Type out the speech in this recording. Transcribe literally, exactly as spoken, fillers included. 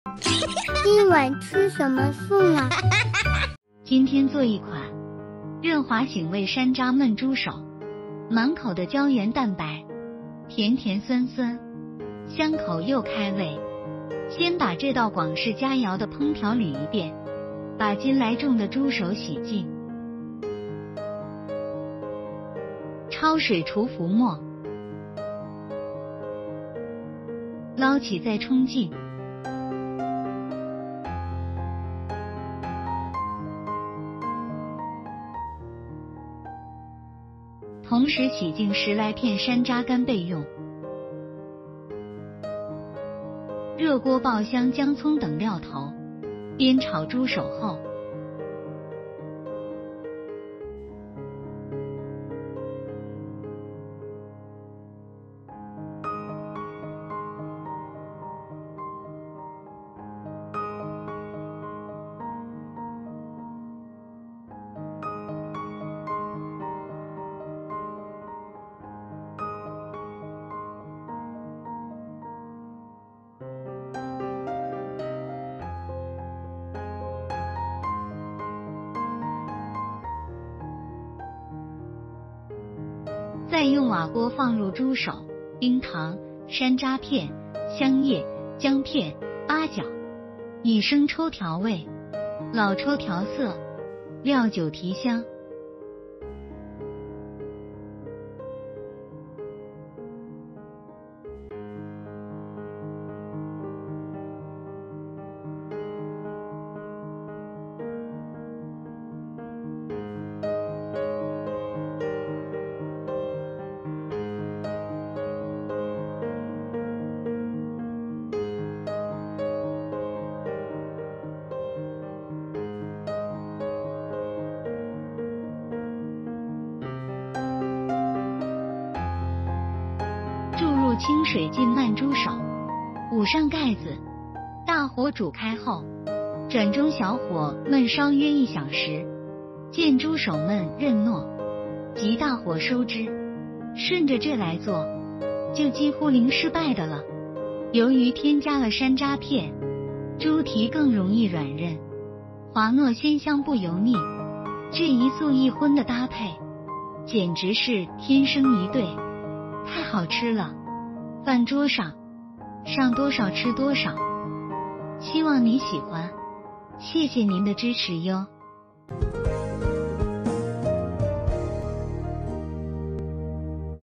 今晚吃什么素啊？ 今天做一款润滑醒胃山楂焖猪手，满口的胶原蛋白，甜甜酸酸，香口又开胃。先把这道广式佳肴的烹调捋一遍，把斤来重的猪手洗净，焯水除浮沫，捞起再冲净。同时洗净十来片山楂干备用。热锅爆香姜葱等料头，煸炒猪手后，再用瓦锅放入猪手、冰糖、山楂片、香叶、姜片、八角，以生抽调味，老抽调色，料酒提香。注入清水浸慢猪手，捂上盖子，大火煮开后，转中小火焖烧约一小时。见猪手焖韧糯，即大火收汁。顺着这来做，就几乎零失败的了。由于添加了山楂片，猪蹄更容易软韧，滑糯鲜香不油腻。这一素一荤的搭配，简直是天生一对。太好吃了，饭桌上上多少吃多少。希望你喜欢，谢谢您的支持哟。